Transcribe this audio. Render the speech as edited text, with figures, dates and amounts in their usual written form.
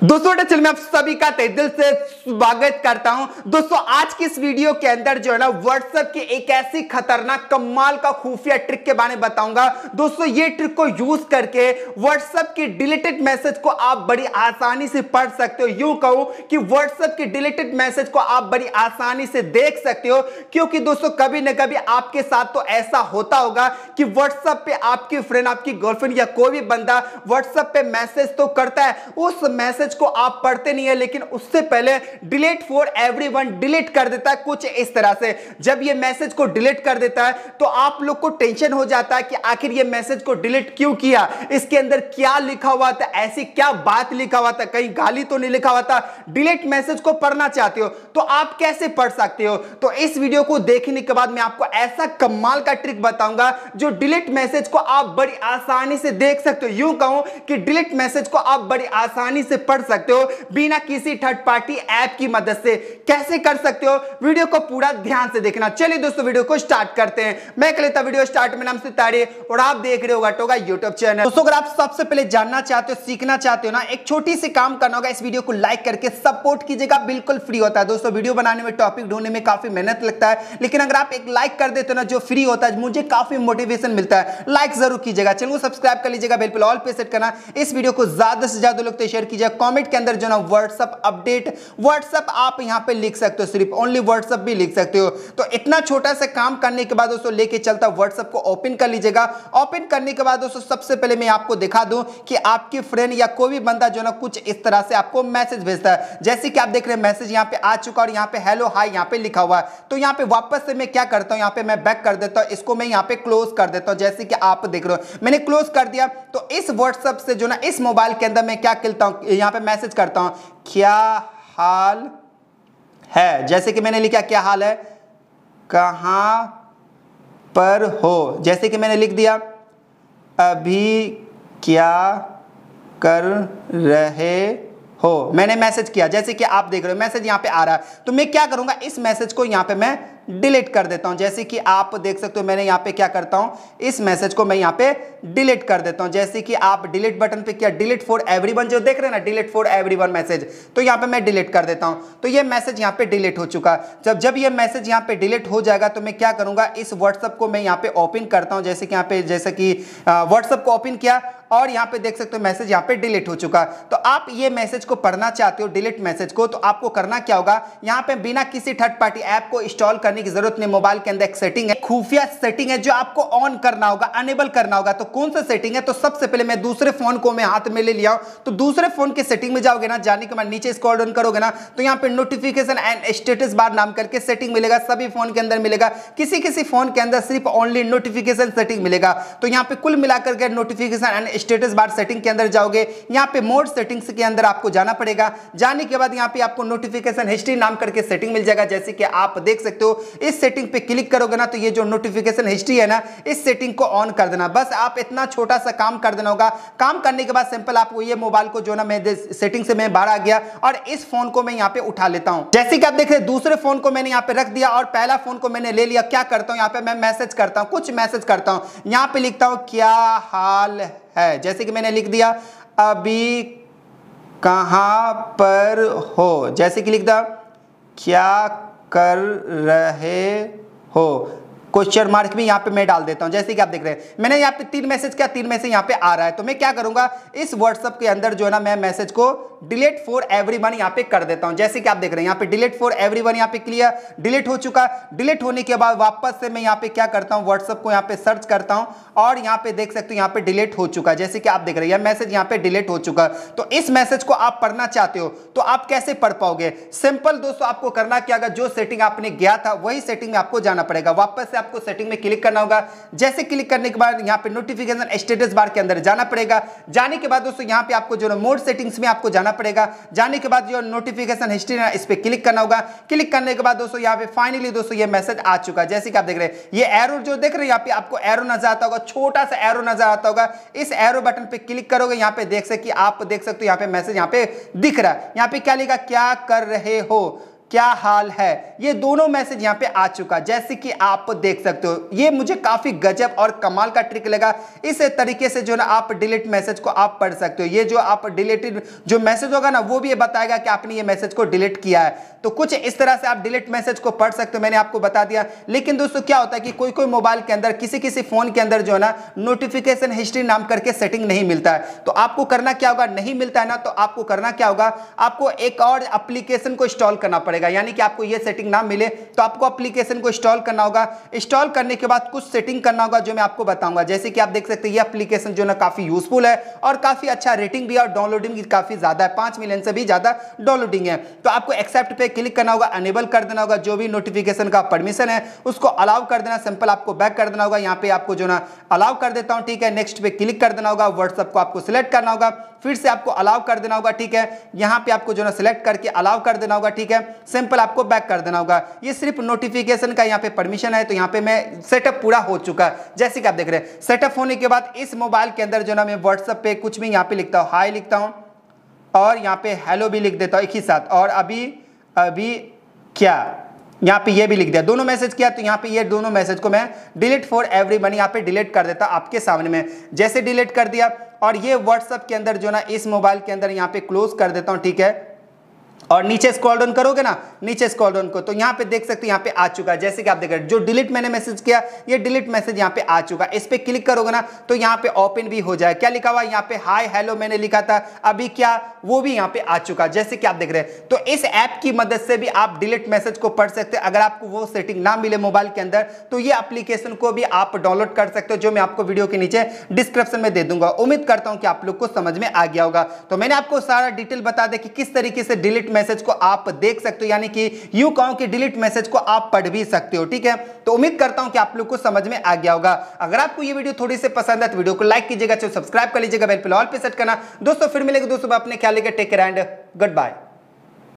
दोस्तों चैनल में आप सभी का तहे दिल से स्वागत करता हूं। दोस्तों आज की इस वीडियो के अंदर जो है ना व्हाट्सएप की एक ऐसी खतरनाक कमाल का खुफिया ट्रिक के बारे में बताऊंगा। दोस्तों ये ट्रिक को यूज करके व्हाट्सएप की डिलीटेड मैसेज को आप बड़ी आसानी से पढ़ सकते हो। यूं कहूं कि व्हाट्सएप की डिलीटेड मैसेज को आप बड़ी आसानी से देख सकते हो, क्योंकि दोस्तों कभी ना कभी आपके साथ तो ऐसा होता होगा कि व्हाट्सएप पे आपकी फ्रेंड, आपकी गर्लफ्रेंड या कोई भी बंदा व्हाट्सएप पे मैसेज तो करता है, उस मैसेज को आप पढ़ते नहीं है, लेकिन उससे पहले डिलीट फॉर एवरीवन डिलीट कर देता है कुछ इस तरह से। जब ये मैसेज को डिलीट कर देता है तो आप लोग को टेंशन हो जाता है कि आखिर ये मैसेज को डिलीट क्यों किया, इसके अंदर क्या लिखा हुआ था, ऐसी क्या बात लिखा हुआ था, कहीं गाली तो नहीं लिखा हुआ था। डिलीट मैसेज को पढ़ना चाहते हो तो आप कैसे पढ़ सकते हो? तो इस वीडियो को देखने के बाद मैं आपको ऐसा कमाल का ट्रिक बताऊंगा जो डिलीट मैसेज को आप बड़ी आसानी से देख सकते हो। यूं कहूं कि डिलीट मैसेज को आप बड़ी आसानी से पढ़ सकते हो बिना किसी थर्ड पार्टी ऐप की मदद से। कैसे कर सकते हो, वीडियो को पूरा ध्यान से देखना। चलिए दोस्तों वीडियो को स्टार्ट करते हैं। मैं कर लेता वीडियो स्टार्ट। मेरा नाम सितारे और आप देख रहे हो गटोगा यूट्यूब चैनल। दोस्तों अगर आप सबसे पहले जानना चाहते हो, सीखना चाहते हो ना, एक छोटी सी काम करना होगा, इस वीडियो को लाइक करके सपोर्ट कीजिएगा, बिल्कुल फ्री होता है। दोस्तों वीडियो बनाने में, टॉपिक ढूंढने में काफी मेहनत लगता है, लेकिन अगर आप एक लाइक कर देते हो ना जो फ्री होता है, मुझे काफी मोटिवेशन मिलता है। लाइक जरूर कीजिएगा, चैनल को सब्सक्राइब कर लीजिएगा, बेल पर ऑल पे सेट करना। इस वीडियो को ज्यादा से ज्यादा लोग शेयर कीजिए। कमेंट के अंदर जो ना व्हाट्सएप अपडेट, व्हाट्सएप आप यहां पे लिख सकते हो, सिर्फ ओनली व्हाट्सएप भी लिख सकते हो। तो इतना छोटा सा काम करने के बाद दोस्तों लेके चलता व्हाट्सएप को ओपन कर लीजिएगा। ओपन करने के बाद दोस्तों सबसे पहले मैं आपको दिखा दूं कि आपकी फ्रेंड या कोई भी बंदा जो ना कुछ इस तरह से आपको मैसेज भेजता है। जैसे कि आप देख रहे हैं मैसेज यहां पे आ चुका और यहां पे हेलो हाय यहां पे लिखा हुआ है। तो यहां पे वापस से मैं क्या करता हूं, यहां पे मैं बैक कर देता हूं, इसको मैं यहां पे क्लोज कर देता हूं। जैसे कि आप देख रहे हो मैंने क्लोज कर दिया। तो इस व्हाट्सएप से जो ना इस मोबाइल के अंदर मैं क्या करता हूं, यहां पे मैसेज करता हूं, क्या हाल है। जैसे कि मैंने लिखा क्या हाल है, कहां पर हो, जैसे कि मैंने लिख दिया, अभी क्या कर रहे हो, मैंने मैसेज किया। जैसे कि आप देख रहे हो मैसेज यहां पे आ रहा है। तो मैं क्या करूंगा, इस मैसेज को यहां पे मैं डिलीट कर देता हूं। जैसे कि आप देख सकते हो मैंने यहां पे क्या करता हूं, इस मैसेज को मैं यहां पे डिलीट कर देता हूं। जैसे कि आप डिलीट बटन पे किया, डिलीट फॉर एवरीवन जो देख रहे हैं ना, डिलीट फॉर एवरीवन मैसेज, तो यहां पे मैं डिलीट कर देता हूं। तो ये मैसेज यहां पे डिलीट हो चुका। जब ये मैसेज यहां पे डिलीट हो जाएगा तो मैं क्या करूंगा, इस व्हाट्सएप को मैं यहां पे ओपन करता हूं। जैसे कि यहां पे, जैसे कि व्हाट्सएप को ओपन किया और यहां पे देख सकते हो मैसेज यहां पे डिलीट हो चुका। तो आप ये मैसेज को पढ़ना चाहते हो, डिलीट मैसेज को, तो आपको करना क्या होगा, यहां पे बिना किसी थर्ड पार्टी ऐप को इंस्टॉल करने की जरूरत नहीं। मोबाइल के अंदर एक सेटिंग है, खुफिया सेटिंग है, जो आपको ऑन करना होगा, अनेबल करना होगा। तो कौन सा सेटिंग है, तो सबसे पहले मैं दूसरे फोन को मैं हाथ में ले लिया हूं। तो दूसरे फोन की सेटिंग में जाओगे ना, जाने के बाद नीचे स्क्रॉल डाउन करोगे ना, तो यहां पे नोटिफिकेशन एंड स्टेटस बार नाम करके सेटिंग मिलेगा। सभी फोन के अंदर मिलेगा, किसी किसी फोन के अंदर सिर्फ ओनली नोटिफिकेशन सेटिंग मिलेगा। तो यहां पे कुल मिलाकर के notification and status bar setting के अंदर जाओगे, यहां पे मोड सेटिंग्स के अंदर आपको जाना पड़ेगा। जाने के बाद यहां पे आपको नोटिफिकेशन हिस्ट्री नाम करके सेटिंग मिल जाएगा। जैसे कि आप देख सकते हो, इस सेटिंग पे क्लिक करोगे ना तो ये जो नोटिफिकेशन हिस्ट्री है ना, इस सेटिंग को ऑन कर देना। बस आप इतना छोटा सा काम कर देना होगा। काम करने के बाद सिंपल आपको ये मोबाइल को जो ना, मैं सेटिंग से मैं बाहर आ गया और इस फोन को मैं यहां पे उठा लेता हूं। जैसे कि आप देख रहे हैं दूसरे फोन को मैंने यहां पे रख दिया और पहला फोन को मैंने ले लिया। क्या करता हूं, यहां पे मैं मैसेज करता हूं, कुछ मैसेज करता हूं। यहां पे लिखता हूं क्या हाल है, जैसे कि मैंने लिख दिया, अभी कहां पर हो, जैसे कि लिख दिया, क्या कर रहे हो, क्वेश्चन मार्क भी यहां पे मैं डाल देता हूं। जैसे कि आप देख रहे हैं मैंने यहां पे 3 मैसेज किया, 3 में से यहां पे आ रहा है। तो मैं क्या करूंगा, इस व्हाट्सएप के अंदर जो है ना, मैं मैसेज को डिलीट फॉर एवरीवन यहां पे कर देता हूं। जैसे कि आप देख रहे हैं यहां पे डिलीट फॉर एवरीवन यहां पे क्लियर डिलीट हो चुका। डिलीट होने के बाद वापस से मैं यहां पे क्या करता हूं, व्हाट्सएप को यहां पे सर्च करता हूं और यहां पे देख सकते हो यहां पे डिलीट हो चुका। जैसे कि आप देख रहे हैं मैसेज यहां पे डिलीट हो चुका। तो इस मैसेज को आप पढ़ना चाहते हो तो आप कैसे पढ़ पाओगे? सिंपल दोस्तों, आपको करना क्या होगा, जो सेटिंग आपने गया था वही सेटिंग में आपको जाना पड़ेगा। वापस से आपको सेटिंग में क्लिक करना होगा। जैसे क्लिक करने के बाद यहां पे नोटिफिकेशन स्टेटस बार के अंदर जाना पड़ेगा। जाने के बाद दोस्तों यहां पे आपको जो मोड सेटिंग्स में आपको जाना पड़ेगा। जाने के बाद जो नोटिफिकेशन हिस्ट्री है इस पे क्लिक करना होगा। क्लिक करने के बाद दोस्तों यहां पे फाइनली दोस्तों ये मैसेज आ चुका है। जैसे कि आप देख रहे हैं ये एरो जो देख रहे हैं, यहां पे आपको एरो नजर आता होगा, छोटा सा एरो नजर आता होगा। इस एरो बटन पे क्लिक करोगे, यहां पे देख सकते, आप देख सकते हो यहां पे मैसेज यहां पे दिख रहा है। यहां पे क्या लिखा, क्या कर रहे हो, क्या हाल है, ये दोनों मैसेज यहाँ पे आ चुका, जैसे कि आप देख सकते हो। ये मुझे काफी गजब और कमाल का ट्रिक लगा। इस तरीके से जो ना आप डिलीट मैसेज को आप पढ़ सकते हो। ये जो आप डिलीटेड जो मैसेज होगा ना, वो भी ये बताएगा कि आपने ये मैसेज को डिलीट किया है। तो कुछ इस तरह से आप डिलीट मैसेज को पढ़ सकते हो, मैंने आपको बता दिया। लेकिन दोस्तों क्या होता है कि कोई कोई मोबाइल के अंदर, किसी फोन के अंदर जो है ना नोटिफिकेशन हिस्ट्री नाम करके सेटिंग नहीं मिलता है। तो आपको करना क्या होगा, नहीं मिलता है ना, तो आपको करना क्या होगा, आपको एक और एप्लीकेशन को इंस्टॉल करना पड़ेगा। यानी कि आपको ये सेटिंग ना मिले तो आपको एप्लीकेशन को इंस्टॉल करना होगा। इंस्टॉल करने के बाद कुछ सेटिंग करना होगा जो मैं आपको बताऊंगा। जैसे कि आप देख सकते हैं ये एप्लीकेशन जो ना काफी यूजफुल है और काफी अच्छा रेटिंग भी और डाउनलोडिंग भी काफी ज्यादा है, 5 मिलियन से भी ज्यादा डाउनलोडिंग है। तो आपको एक्सेप्ट पे क्लिक करना होगा, अनेबल कर देना होगा, जो भी नोटिफिकेशन का परमिशन है उसको अलाउ कर देना, सिंपल आपको बैक कर देना होगा। यहाँ पे आपको जो ना अलाउ कर देता हूं, ठीक है। नेक्स्ट पे क्लिक कर देना होगा, व्हाट्सएप को आपको सिलेक्ट करना होगा, फिर से आपको अलाउ कर देना होगा, ठीक है। यहाँ पे आपको जो ना सिलेक्ट करके अलाउ कर देना होगा, ठीक है। सिंपल आपको बैक कर देना होगा। ये सिर्फ नोटिफिकेशन का यहाँ पे परमिशन है। तो यहाँ पे मैं सेटअप पूरा हो चुका है, जैसे कि आप देख रहे हैं। सेटअप होने के बाद इस मोबाइल के अंदर जो ना मैं व्हाट्सएप पे कुछ भी यहाँ पे लिखता हूँ, हाई लिखता हूँ और यहाँ पे हेलो भी लिख देता हूँ एक ही साथ, और अभी क्या यहाँ पे ये भी लिख दिया, दोनों मैसेज किया। तो यहाँ पे ये दोनों मैसेज को मैं डिलीट फॉर एवरीवन यहाँ पे डिलीट कर देता आपके सामने में। जैसे डिलीट कर दिया और ये व्हाट्सएप के अंदर जो ना इस मोबाइल के अंदर यहाँ पे क्लोज कर देता हूँ, ठीक है। और नीचे स्क्रॉल डाउन करोगे ना, नीचे स्क्रॉल डाउन को, तो यहाँ पे देख सकते हो यहाँ पे आ चुका है। जैसे कि आप देख रहे हैं जो डिलीट मैंने मैसेज किया, ये डिलीट मैसेज यहाँ पे आ चुका है। इस पे क्लिक करोगे ना तो यहाँ पे ओपन भी हो जाए। क्या लिखा हुआ है यहाँ पे, हाय हेलो मैंने लिखा था, अभी क्या, वो भी यहाँ पे आ चुका, जैसे कि आप देख रहे हैं। तो इस ऐप की मदद से भी आप डिलीट मैसेज को पढ़ सकते हैं। अगर आपको वो सेटिंग ना मिले मोबाइल के अंदर तो ये एप्लीकेशन को भी आप डाउनलोड कर सकते हो, जो मैं आपको वीडियो के नीचे डिस्क्रिप्शन में दे दूंगा। उम्मीद करता हूं कि आप लोग को समझ में आ गया होगा। तो मैंने आपको सारा डिटेल बता दे कि किस तरीके से डिलीट मैसेज को आप देख सकते हो, यानी कि यूं कहूं कि डिलीट मैसेज को आप पढ़ भी सकते हो, ठीक है। तो उम्मीद करता हूं कि आप लोग को समझ में आ गया होगा। अगर आपको ये वीडियो थोड़ी सी पसंद है तो वीडियो को लाइक कीजिएगा, सब्सक्राइब कर लीजिएगा, बेल पे ऑल पे सेट करना। दोस्तों फिर मिलेंगे दोस्तों, अपने ख्याल लेकर take care and good bye.